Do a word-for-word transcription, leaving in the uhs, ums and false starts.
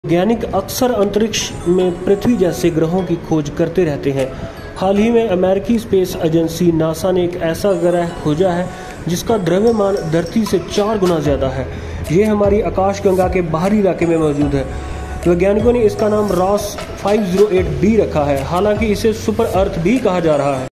वैज्ञानिक अक्सर अंतरिक्ष में पृथ्वी जैसे ग्रहों की खोज करते रहते हैं। हाल ही में अमेरिकी स्पेस एजेंसी नासा ने एक ऐसा ग्रह खोजा है जिसका द्रव्यमान धरती से चार गुना ज़्यादा है। ये हमारी आकाशगंगा के बाहरी इलाके में मौजूद है। वैज्ञानिकों ने इसका नाम Ross five zero eight B रखा है। हालांकि इसे सुपर अर्थ भी कहा जा रहा है।